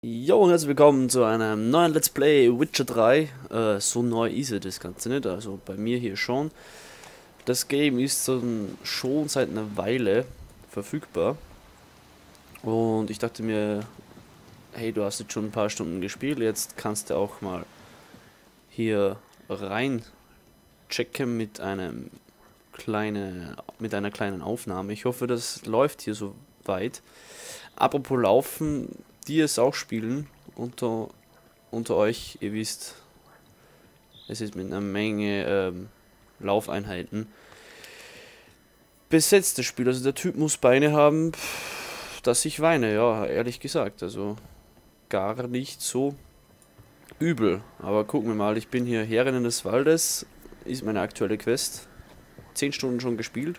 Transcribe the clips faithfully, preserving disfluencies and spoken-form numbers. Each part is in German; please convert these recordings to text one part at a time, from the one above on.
Jo und herzlich willkommen zu einem neuen Let's Play Witcher drei. Äh, so neu ist es das Ganze nicht, also bei mir hier schon. Das Game ist so schon seit einer Weile verfügbar. Und ich dachte mir, hey, du hast jetzt schon ein paar Stunden gespielt, jetzt kannst du auch mal hier rein checken mit einem kleine, mit einer kleinen Aufnahme. Ich hoffe, das läuft hier so weit. Apropos Laufen, die es auch spielen unter, unter euch, ihr wisst, es ist mit einer Menge ähm, Laufeinheiten besetzt das Spiel. Also der Typ muss Beine haben, dass ich weine, ja, ehrlich gesagt. Also gar nicht so übel. Aber gucken wir mal, ich bin hier Herrin des Waldes, ist meine aktuelle Quest. zehn Stunden schon gespielt.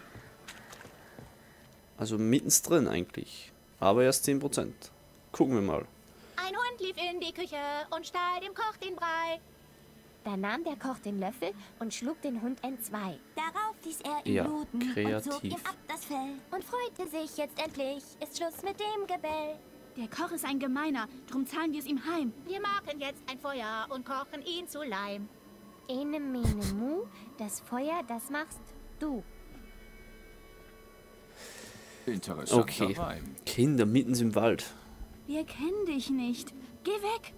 Also mittendrin eigentlich. Aber erst zehn Prozent. Gucken wir mal. Ein Hund lief in die Küche und stahl dem Koch den Brei. Da nahm der Koch den Löffel und schlug den Hund entzwei. Darauf ließ er ihn Ja, bluten und kreativ. zog ihm ab das Fell. Und freute sich jetzt endlich, ist Schluss mit dem Gebell. Der Koch ist ein Gemeiner, drum zahlen wir es ihm heim. Wir machen jetzt ein Feuer und kochen ihn zu Leim. Ene, mene, mu, das Feuer, das machst du. Interessanter Okay. Reim. Kinder mitten im Wald. Wir kennen dich nicht. Geh weg.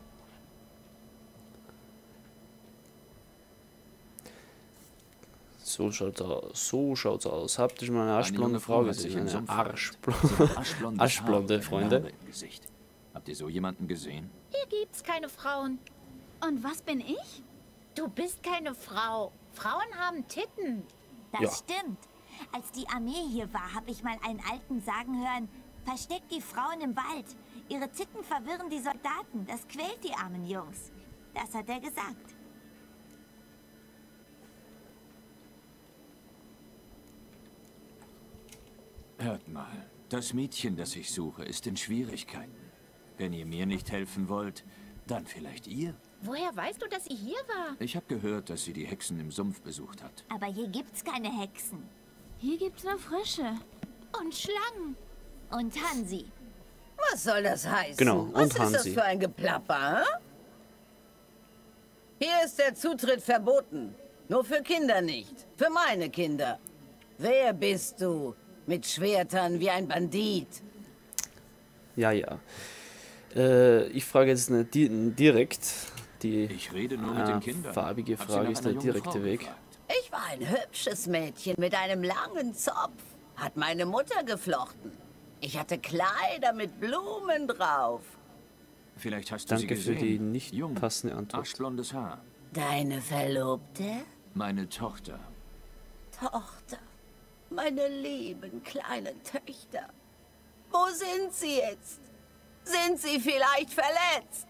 So schaut's aus. So schaut's aus. Habt ihr schon mal eine Eine arschblonde junge Frau hat sich gesehen? im Eine Sumpf arschblonde, Sie hat aschblondes arschblonde Haar und eine Freunde. Narbe im Gesicht. Habt ihr so jemanden gesehen? Hier gibt's keine Frauen. Und was bin ich? Du bist keine Frau. Frauen haben Titten. Das Ja. stimmt. Als die Armee hier war, habe ich mal einen Alten sagen hören, versteckt die Frauen im Wald. Ihre Titten verwirren die Soldaten. Das quält die armen Jungs. Das hat er gesagt. Hört mal, das Mädchen, das ich suche, ist in Schwierigkeiten. Wenn ihr mir nicht helfen wollt, dann vielleicht ihr? Woher weißt du, dass sie hier war? Ich habe gehört, dass sie die Hexen im Sumpf besucht hat. Aber hier gibt's keine Hexen. Hier gibt's nur Frische. Und Schlangen. Und Hansi. Was soll das heißen? Genau, Was und ist Hansi. das für ein Geplapper? Hm? Hier ist der Zutritt verboten. Nur für Kinder nicht. Für meine Kinder. Wer bist du? Mit Schwertern wie ein Bandit. Ja, ja. Äh, ich frage jetzt nicht di direkt. Die Ich rede nur Ah, mit den Kindern. farbige Hab sie Frage nach ist einer der jungen direkte Frau Weg. gefragt. Ich war ein hübsches Mädchen mit einem langen Zopf. Hat meine Mutter geflochten. Ich hatte Kleider mit Blumen drauf. Vielleicht hast du sie Danke für gesehen. die nicht Jung, passende Antwort. aschblondes Haar. Deine Verlobte? Meine Tochter. Tochter. Meine lieben kleinen Töchter. Wo sind sie jetzt? Sind sie vielleicht verletzt?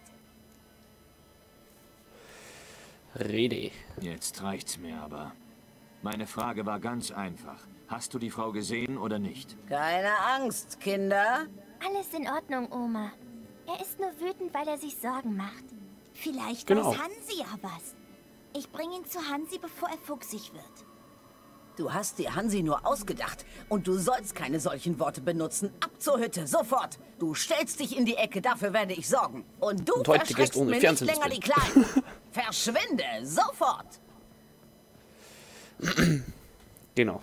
Rede. Jetzt reicht's mir aber. Meine Frage war ganz einfach. Hast du die Frau gesehen oder nicht? Keine Angst, Kinder. Alles in Ordnung, Oma. Er ist nur wütend, weil er sich Sorgen macht. Vielleicht Genau. weiß Hansi ja was. Ich bringe ihn zu Hansi, bevor er fuchsig wird. Du hast dir Hansi nur ausgedacht und du sollst keine solchen Worte benutzen. Ab zur Hütte, sofort. Du stellst dich in die Ecke, dafür werde ich sorgen. Und du Und heute verschreckst gehst du ohne mir nicht Fernsehen länger ins die Kleinen. Verschwinde, sofort. Genau.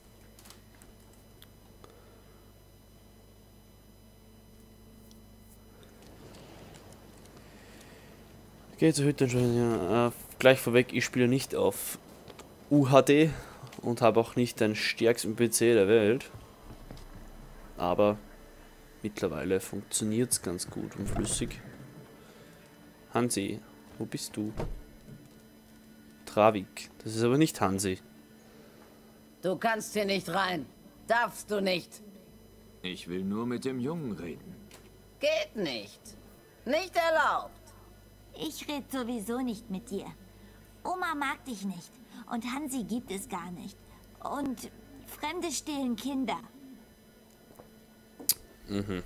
Geht zur Hütte schon. Ja. Äh, gleich vorweg, ich spiele nicht auf U H D und habe auch nicht den stärksten P C der Welt. Aber mittlerweile funktioniert es ganz gut und flüssig. Hansi, wo bist du? Travik, das ist aber nicht Hansi. Du kannst hier nicht rein. Darfst du nicht. Ich will nur mit dem Jungen reden. Geht nicht. Nicht erlaubt. Ich rede sowieso nicht mit dir. Oma mag dich nicht. Und Hansi gibt es gar nicht. Und Fremde stehlen Kinder. Mhm.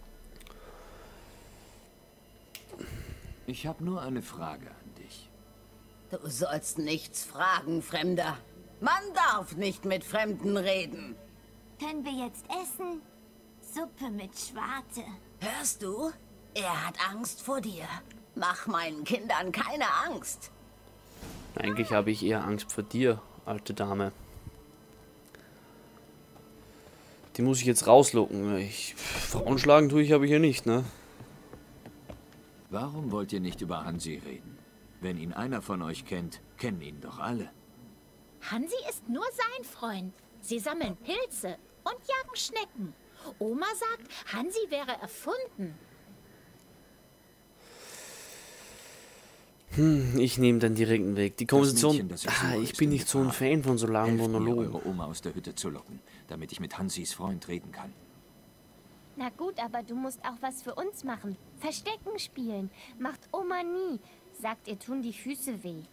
Ich habe nur eine Frage an dich. Du sollst nichts fragen, Fremder. Man darf nicht mit Fremden reden. Können wir jetzt essen? Suppe mit Schwarte. Hörst du? Er hat Angst vor dir. Mach meinen Kindern keine Angst. Eigentlich habe ich eher Angst vor dir, alte Dame. Die muss ich jetzt rauslocken. Ich, Frauen schlagen tue ich aber hier nicht, ne? Warum wollt ihr nicht über Hansi reden? Wenn ihn einer von euch kennt, kennen ihn doch alle. Hansi ist nur sein Freund. Sie sammeln Pilze und jagen Schnecken. Oma sagt, Hansi wäre erfunden. Hm, ich nehme den direkten Weg. Die Konversation... Mädchen, das ich Ah, suche, ich ist bin in nicht so ein Gefahr. Fan von so langen Helft mir, Monologen. eure Oma aus der Hütte zu locken, damit ich mit Hansis Freund reden kann. Na gut, aber du musst auch was für uns machen. Verstecken spielen. Macht Oma nie. Sagt, ihr tun die Füße weh.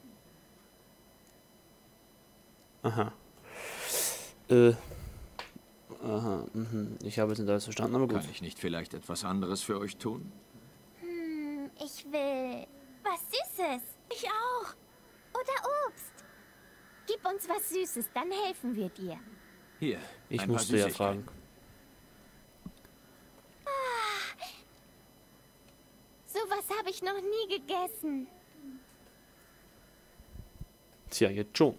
Aha. Äh. Aha, mhm. Ich habe jetzt nicht alles verstanden, aber gut. Kann ich nicht vielleicht etwas anderes für euch tun? Hm, ich will was Süßes. Ich auch. Oder Obst. Gib uns was Süßes, dann helfen wir dir. Hier, Ich ein paar musste ja Süßigkeiten. fragen. Sowas habe ich noch nie gegessen. Tja, jetzt schon.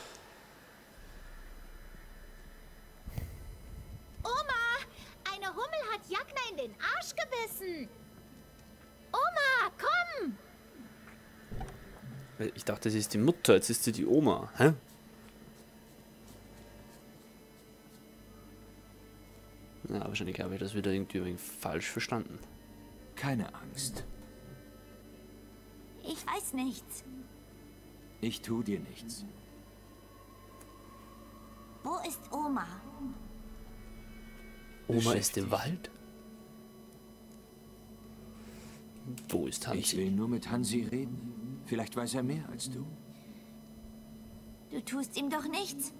Oma, eine Hummel hat Jagna in den Arsch gebissen. Oma, komm! Ich dachte, sie ist die Mutter, jetzt ist sie die Oma. Hä? Ja, wahrscheinlich habe ich das wieder irgendwie irgendwie falsch verstanden. Keine Angst. Ich weiß nichts. Ich tu dir nichts. Wo ist Oma? Oma ist im Wald? Wo ist Ich Hansi? will nur mit Hansi reden. Vielleicht weiß er mehr als du. Du tust ihm doch nichts.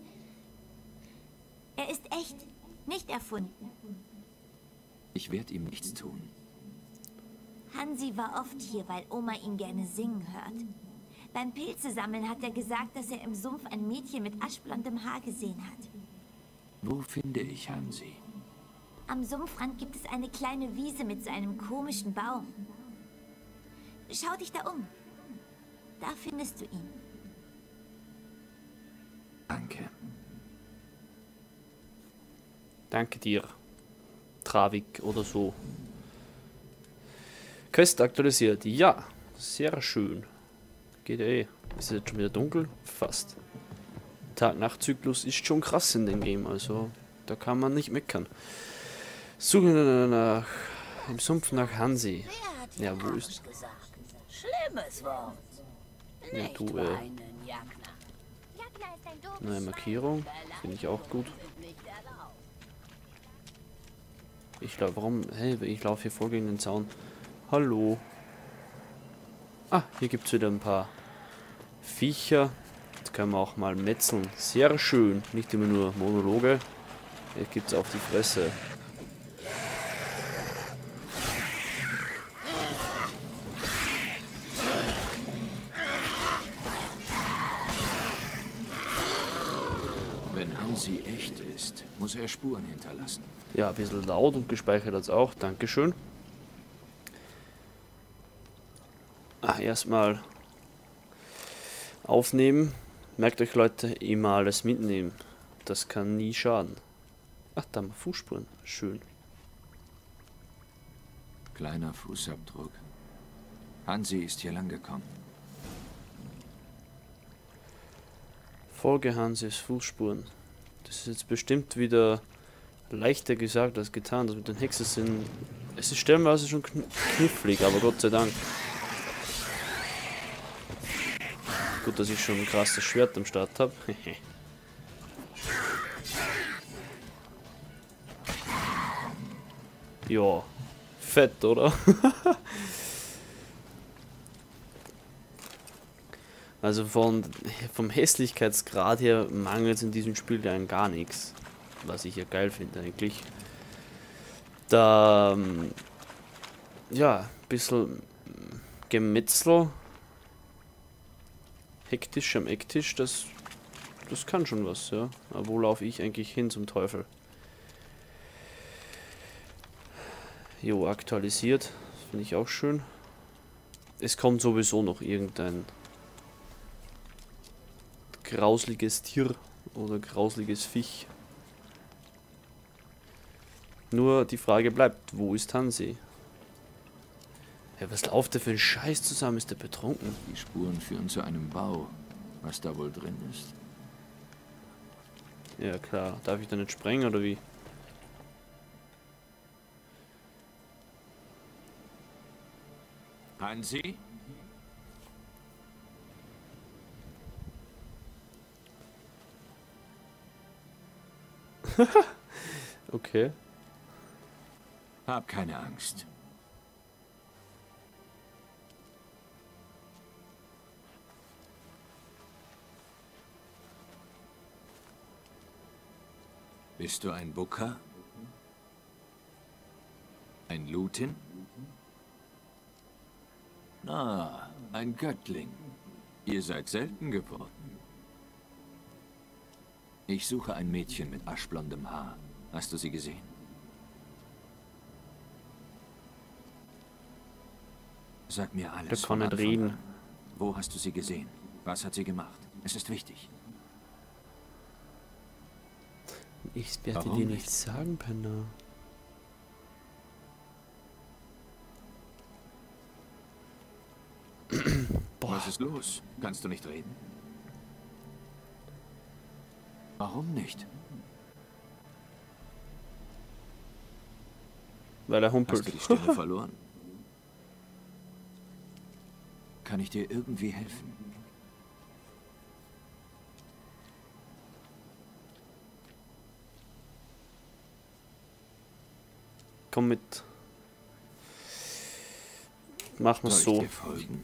Er ist echt, nicht erfunden. Ich werde ihm nichts tun. Hansi war oft hier, weil Oma ihn gerne singen hört. Beim Pilzesammeln hat er gesagt, dass er im Sumpf ein Mädchen mit aschblondem Haar gesehen hat. Wo finde ich Hansi? Am Sumpfrand gibt es eine kleine Wiese mit so einem komischen Baum. Schau dich da um. Da findest du ihn. Danke. Danke dir. Travik oder so. Quest aktualisiert. Ja, sehr schön. Geht ja eh. Ist es jetzt schon wieder dunkel? Fast. Tag-Nacht-Zyklus ist schon krass in dem Game, also da kann man nicht meckern. Suchen nach im Sumpf nach Hansi. Wer hat Ja, wo ist? gesagt? Schlimmes Wort. Ja, Nicht du, äh, weinen, Jagna. Jagna ist ein doofes neue Markierung. Finde ich auch gut. Nicht erlaubt. Ich glaube, warum? Hey, ich laufe hier voll gegen den Zaun. Hallo. Ah, hier gibt es wieder ein paar Viecher. Jetzt können wir auch mal metzeln. Sehr schön. Nicht immer nur Monologe. Hier gibt es auf die Fresse. Wenn Hansi echt ist, muss er Spuren hinterlassen. Ja, ein bisschen laut und gespeichert als auch. Dankeschön. Ah, erstmal aufnehmen. Merkt euch, Leute, immer alles mitnehmen. Das kann nie schaden. Ach, da haben wir Fußspuren. Schön. Kleiner Fußabdruck. Hansi ist hier lang gekommen. Folge Hansis Fußspuren. Das ist jetzt bestimmt wieder leichter gesagt als getan. Das mit den Hexen sind... Es ist stellenweise schon kn knifflig, aber Gott sei Dank. Gut, dass ich schon ein krasses Schwert am Start habe. Ja, fett, oder? Also von, vom Hässlichkeitsgrad her mangelt es in diesem Spiel ja an gar nichts. Was ich ja geil finde eigentlich. Da, ähm, ja, ein bisschen Gemetzel. Hektisch am Ecktisch, das, das kann schon was, ja. Aber wo laufe ich eigentlich hin zum Teufel? Jo, aktualisiert. Finde ich auch schön. Es kommt sowieso noch irgendein grausliges Tier oder grausliges Viech. Nur die Frage bleibt, wo ist Hansi? Ja, was läuft der für ein Scheiß zusammen? Ist der betrunken? Die Spuren führen zu einem Bau. Was da wohl drin ist? Ja klar, darf ich da nicht sprengen oder wie? Hansi? Okay. Hab keine Angst. Bist du ein Bukka? Ein Lutin? Ah, ein Göttling. Ihr seid selten geworden. Ich suche ein Mädchen mit aschblondem Haar. Hast du sie gesehen? Sag mir alles. Das kann von nicht Anfang reden. an. Wo hast du sie gesehen? Was hat sie gemacht? Es ist wichtig. Ich werde Warum dir nicht? nichts sagen, Penner. Boah. Was ist los? Kannst du nicht reden? Warum nicht? Weil er Hast humpelt. du die Stimme verloren? Kann ich dir irgendwie helfen? Komm mit. Machen wir Soll ich so. dir folgen?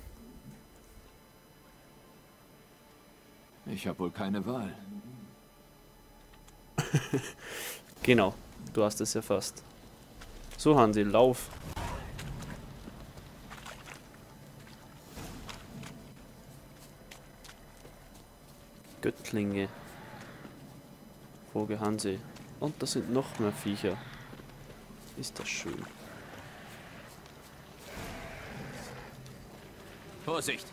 Ich habe wohl keine Wahl. Genau, du hast es erfasst. So, Hansi, lauf. Göttlinge. Vogel Hansi. Und da sind noch mehr Viecher. Ist das schön. Vorsicht!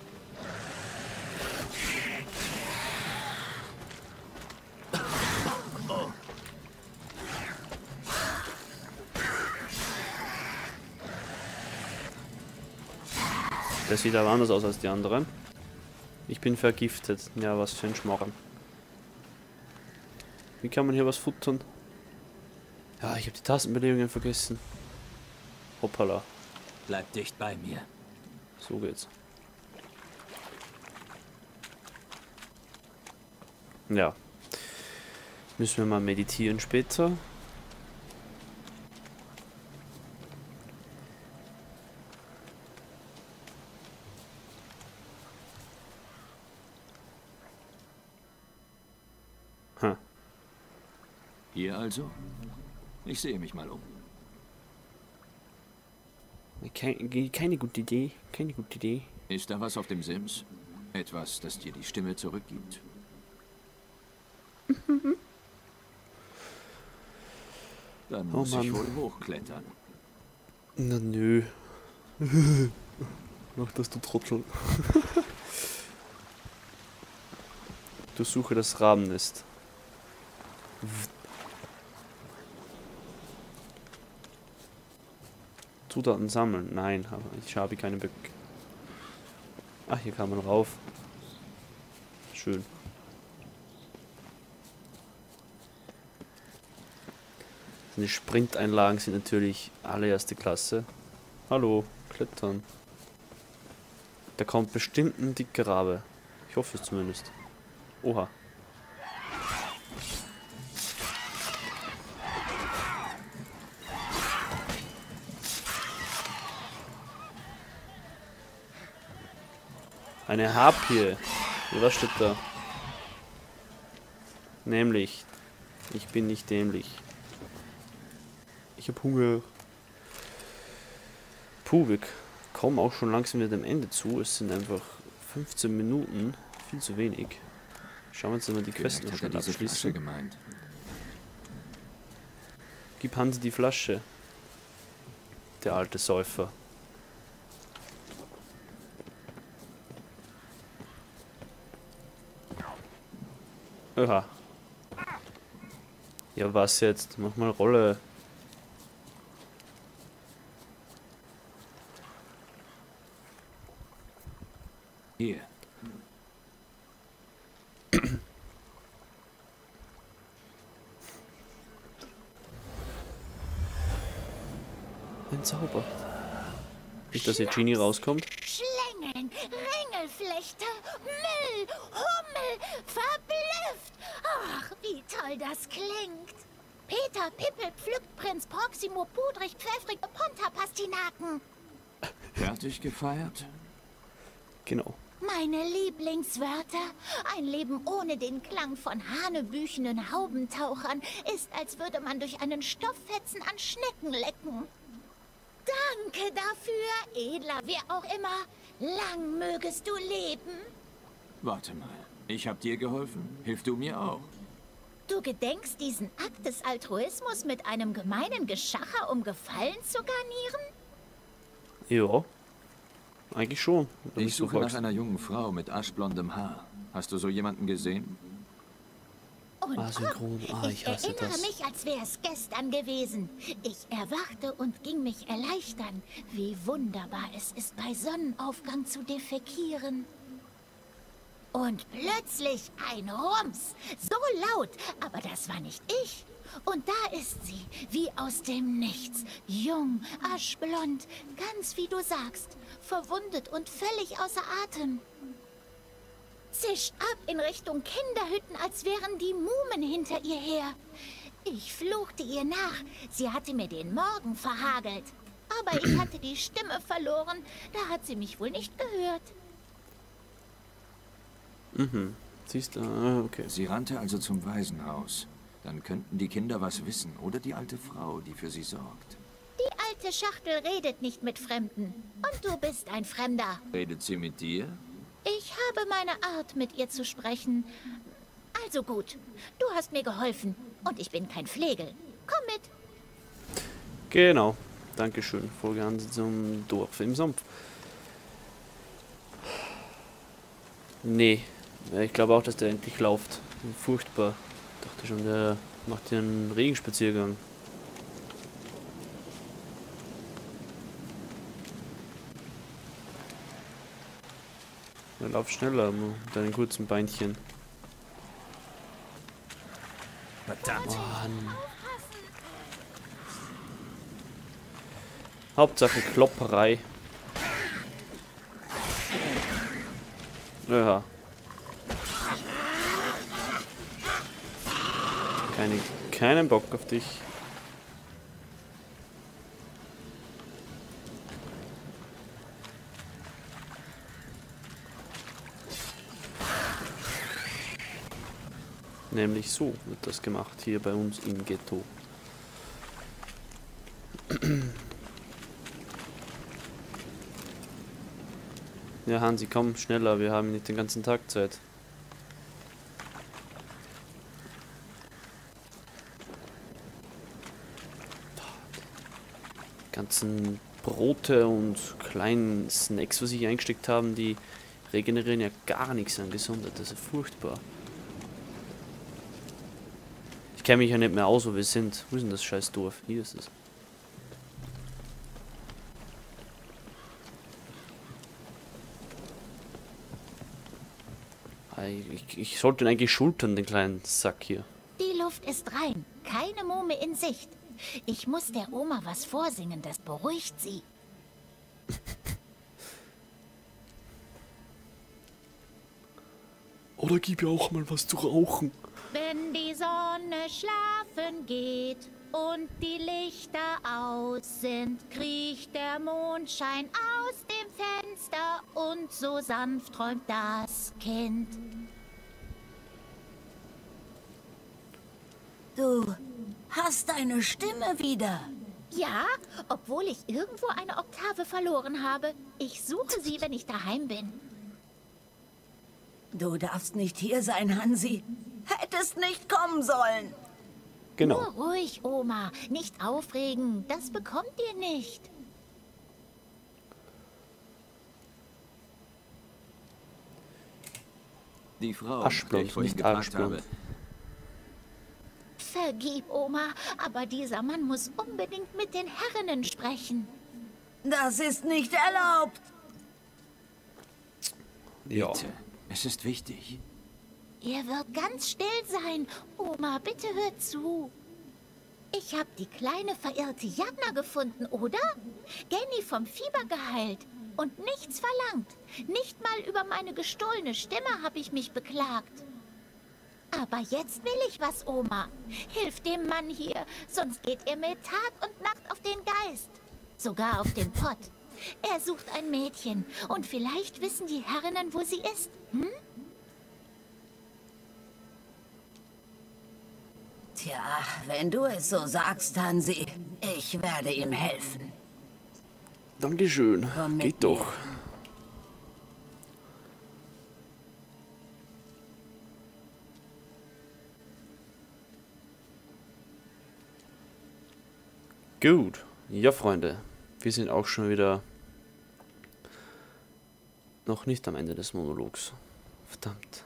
Der sieht aber anders aus als die anderen. Ich bin vergiftet. Ja, was für ein Schmarrn. Wie kann man hier was futtern? Ja, ich habe die Tastenbelegungen vergessen. Hoppala. Bleib dicht bei mir. So geht's. Ja. Müssen wir mal meditieren später. Hm. Hier also? Ich sehe mich mal um. Keine, keine gute Idee. Keine gute Idee. Ist da was auf dem Sims? Etwas, das dir die Stimme zurückgibt? Dann Oh muss ich Mann. wohl hochklettern. Na nö. Mach das, du Trottel. Durchsuche das Rabennest. Zutaten sammeln. Nein, aber ich habe keine Böcke. Ach, hier kann man rauf. Schön. Die Sprinteinlagen sind natürlich allererste Klasse. Hallo, klettern. Da kommt bestimmt ein dicker Rabe. Ich hoffe es zumindest. Oha. Eine Harpie. Ja, was steht da? Nämlich, ich bin nicht dämlich. Ich hab Hunger. Puh, wir kommen auch schon langsam wieder dem Ende zu. Es sind einfach fünfzehn Minuten. Viel zu wenig. Schauen wir uns mal die Quest noch Vielleicht hat er schnell diese Flasche abschließen. gemeint. Gib Hansi die Flasche. Der alte Säufer. Oha. Ja, was jetzt? Mach mal Rolle. Hier. Ein Zauber. Nicht, dass jetzt Genie rauskommt. Schlängeln, Ringelflechte, Müll, Hummel, verblüfft. Ach, wie toll das klingt. Peter Pippel pflückt Prinz Proximo pudrig pfeffrige Ponta-Pastinaken. Fertig gefeiert? Genau. Meine Lieblingswörter. Ein Leben ohne den Klang von hanebüchenen Haubentauchern ist, als würde man durch einen Stofffetzen an Schnecken lecken. Danke dafür, edler wer auch immer. Lang mögest du leben. Warte mal. Ich hab dir geholfen. Hilf du mir auch. Du gedenkst diesen Akt des Altruismus mit einem gemeinen Geschacher, um Gefallen zu garnieren? Ja. Eigentlich schon. wenn Ich du suche nach fragst. einer jungen Frau mit aschblondem Haar. Hast du so jemanden gesehen? Und Ah, synchron. Ah, ich ich hasse erinnere das. mich, als wäre es gestern gewesen. Ich erwachte und ging mich erleichtern. Wie wunderbar es ist, bei Sonnenaufgang zu defekieren. Und plötzlich ein Rums. So laut, aber das war nicht ich. Und da ist sie, wie aus dem Nichts. Jung, aschblond, ganz wie du sagst. Verwundet und völlig außer Atem. Zischt ab in Richtung Kinderhütten, als wären die Mumen hinter ihr her. Ich fluchte ihr nach. Sie hatte mir den Morgen verhagelt. Aber ich hatte die Stimme verloren. Da hat sie mich wohl nicht gehört. Mhm. Siehst du? Ah, okay. Sie rannte also zum Waisenhaus. Dann könnten die Kinder was wissen. Oder die alte Frau, die für sie sorgt. Die alte Schachtel redet nicht mit Fremden. Und du bist ein Fremder. Redet sie mit dir? Ich habe meine Art, mit ihr zu sprechen. Also gut, du hast mir geholfen. Und ich bin kein Flegel. Komm mit. Genau. Dankeschön. Folge an zum Dorf im Sumpf. Nee. Ja, ich glaube auch, dass der endlich läuft. Furchtbar. Ich dachte schon, der macht hier einen Regenspaziergang. Er läuft schneller mit deinen kurzen Beinchen. Verdammt! Mann. Hauptsache Klopperei. Ja. Keine, keinen Bock auf dich. Nämlich so wird das gemacht hier bei uns im Ghetto. Ja, Hansi, komm schneller, wir haben nicht den ganzen Tag Zeit. Ganzen Brote und kleinen Snacks, was ich eingesteckt haben, die regenerieren ja gar nichts an Gesundheit. Das ist furchtbar. Ich kenne mich ja nicht mehr aus, wo wir sind. Wo ist denn das scheiß Dorf? Hier ist es. Ich, ich sollte ihn eigentlich schultern, den kleinen Sack hier. Die Luft ist rein. Keine Mume in Sicht. Ich muss der Oma was vorsingen, das beruhigt sie. Oder gib ihr auch mal was zu rauchen. Wenn die Sonne schlafen geht und die Lichter aus sind, kriecht der Mondschein aus dem Fenster und so sanft träumt das Kind. Du hast deine Stimme wieder. Ja, obwohl ich irgendwo eine Oktave verloren habe. Ich suche sie, wenn ich daheim bin. Du darfst nicht hier sein, Hansi. Hättest nicht kommen sollen. Genau. Nur ruhig, Oma. Nicht aufregen. Das bekommt ihr nicht. Die Frau, Aschblond, die ich vorhin nicht gefragt aschblond. habe, Vergib, Oma, aber dieser Mann muss unbedingt mit den Herrinnen sprechen. Das ist nicht erlaubt. Ja. Bitte, es ist wichtig. Er wird ganz still sein. Oma, bitte hör zu. Ich habe die kleine verirrte Jagna gefunden, oder? Genny vom Fieber geheilt und nichts verlangt. Nicht mal über meine gestohlene Stimme habe ich mich beklagt. Aber jetzt will ich was, Oma. Hilf dem Mann hier, sonst geht er mir Tag und Nacht auf den Geist. Sogar auf den Pott. Er sucht ein Mädchen und vielleicht wissen die Herrinnen, wo sie ist. Hm? Tja, wenn du es so sagst, Hansi, ich werde ihm helfen. Dankeschön. Komm mit Geht doch. Gut. Ja, Freunde. Wir sind auch schon wieder noch nicht am Ende des Monologs. Verdammt.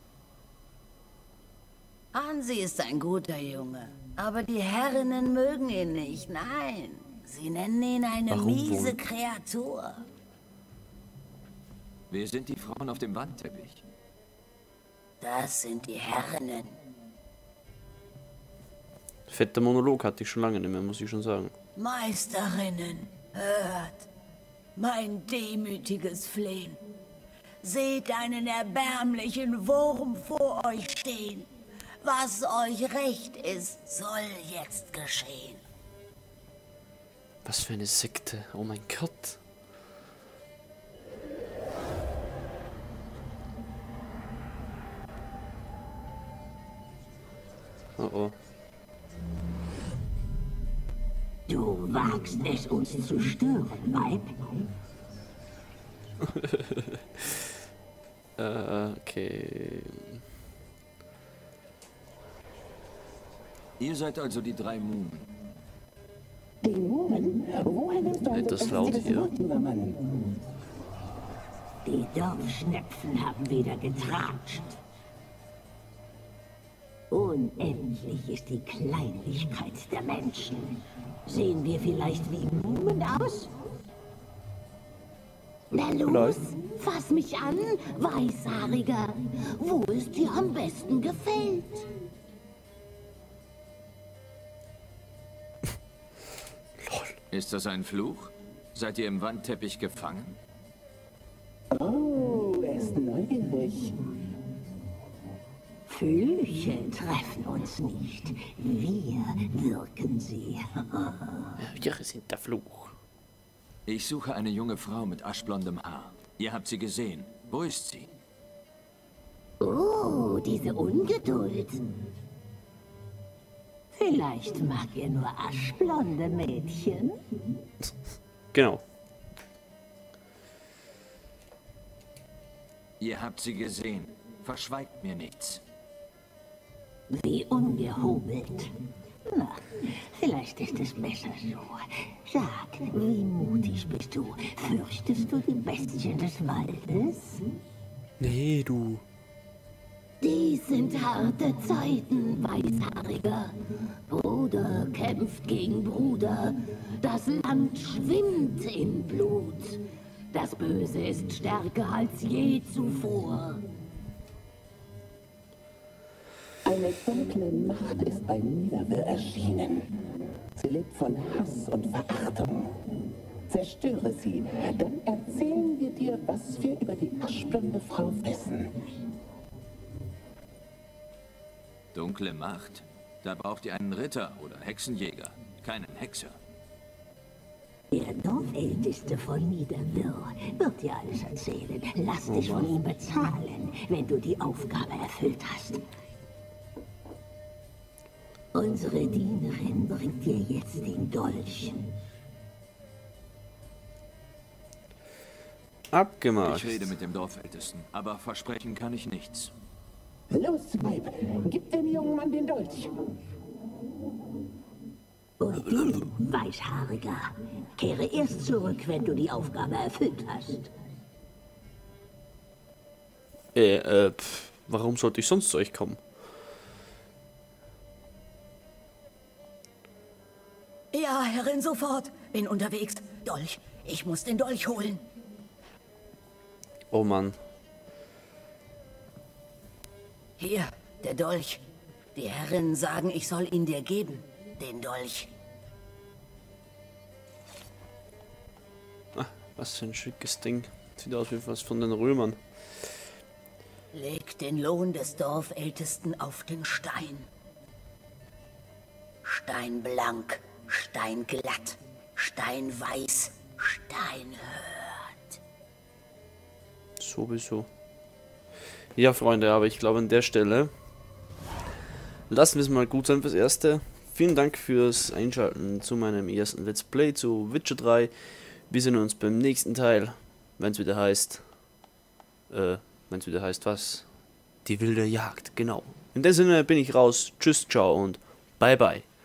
Hansi ist ein guter Junge, aber die Herrinnen mögen ihn nicht. Nein, sie nennen ihn eine Warum miese wohl? Kreatur. Wer sind die Frauen auf dem Wandteppich? Das sind die Herrinnen. Fetter Monolog hatte ich schon lange nicht mehr, muss ich schon sagen. Meisterinnen, hört mein demütiges Flehen. Seht einen erbärmlichen Wurm vor euch stehen. Was euch recht ist, soll jetzt geschehen. Was für eine Sekte. Oh mein Gott. Oh oh. Du wagst es, uns zu stören, Weib? äh, okay. Ihr seid also die drei Mumen. Die Mumen? Woher nimmst du ein Etwas laut befestiges hier. Wort, junger Mann? Die Dorfschnepfen haben wieder getratscht. Unendlich ist die Kleinlichkeit der Menschen. Sehen wir vielleicht wie Mumen aus? Na los, fass mich an, Weißhaariger. Wo es dir am besten gefällt? Ist das ein Fluch? Seid ihr im Wandteppich gefangen? Oh, er ist neugierig. Flüche treffen uns nicht. Wir wirken sie. Wir sind der Fluch. Ich suche eine junge Frau mit aschblondem Haar. Ihr habt sie gesehen. Wo ist sie? Oh, diese Ungeduld. Vielleicht mag ihr nur aschblonde Mädchen. Genau. Ihr habt sie gesehen. Verschweigt mir nichts. Wie ungehobelt. Na, vielleicht ist es besser so. Sag, wie mutig bist du? Fürchtest du die Bestien des Waldes? Nee, du. Dies sind harte Zeiten, Weißhaariger. Bruder kämpft gegen Bruder. Das Land schwimmt in Blut. Das Böse ist stärker als je zuvor. Eine dunkle Macht ist bei Niederwil erschienen. Sie lebt von Hass und Verachtung. Zerstöre sie, dann erzählen wir dir, was wir über die aschblonde Frau wissen. Dunkle Macht? Da braucht ihr einen Ritter oder Hexenjäger, keinen Hexer. Der Dorfälteste von Niederwil wird dir alles erzählen. Lass dich von ihm bezahlen, wenn du die Aufgabe erfüllt hast. Unsere Dienerin bringt dir jetzt den Dolch. Abgemacht. Ich rede mit dem Dorfältesten, aber versprechen kann ich nichts. Los, Weib, gib dem jungen Mann den Dolch. Und du, Weißhaariger, kehre erst zurück, wenn du die Aufgabe erfüllt hast. Äh, äh, pff, warum sollte ich sonst zu euch kommen? Ja, Herrin, sofort. Bin unterwegs. Dolch. Ich muss den Dolch holen. Oh Mann. Hier, der Dolch. Die Herrinnen sagen, ich soll ihn dir geben. Den Dolch. Ah, was für ein schickes Ding. Sieht aus wie was von den Römern. Leg den Lohn des Dorfältesten auf den Stein. Steinblank, steinglatt, steinweiß, steinhört. Sowieso. Ja, Freunde, aber ich glaube an der Stelle lassen wir es mal gut sein fürs Erste. Vielen Dank fürs Einschalten zu meinem ersten Let's Play zu Witcher drei. Wir sehen uns beim nächsten Teil, wenn es wieder heißt, äh, wenn es wieder heißt was? Die wilde Jagd, genau. In dem Sinne bin ich raus. Tschüss, ciao und bye bye.